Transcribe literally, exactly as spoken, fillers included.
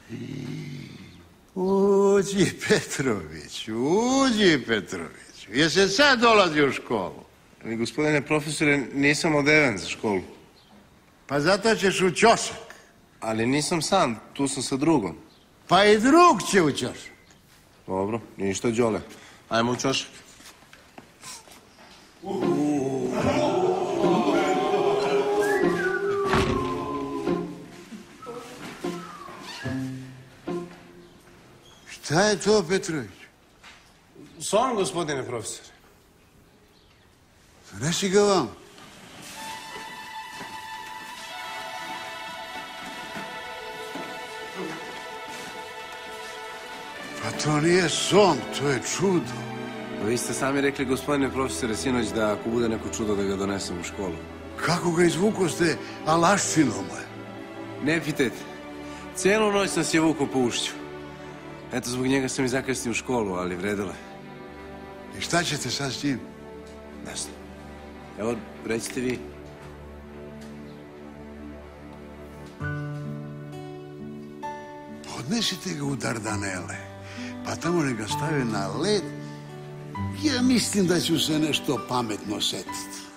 Uđi, Petroviću, uđi, Petroviću. Jesi sad dolazi u školu? Ali, gospodine profesore, nisam odeven za školu. Pa zato ćeš u ćošak. Ali nisam sam, tu sam sa drugom. Pa i drug će u ćošak. Dobro, ništa, Đole. Ajmo u ćošak. Šta je to, Petrović? Son, gospodine profesore. Donesi ga vam. Pa to nije son, to je čudo. Vi ste sami rekli, gospodine profesore, sinoć da ako bude neko čudo da ga donesem u školu. Kako ga izvukoste alaščinom? Ne pitajte. Cijelu noć sam se vukao po ušću. Eto, zbog njega sam i zakasnio u školu, ali vredilo je. I šta ćete sad s njim? Ne znam. Evo, recite vi. Odnesite ga u Dardanele, pa tamo neka stave na led. Ja mislim da ću se nešto pametno setiti.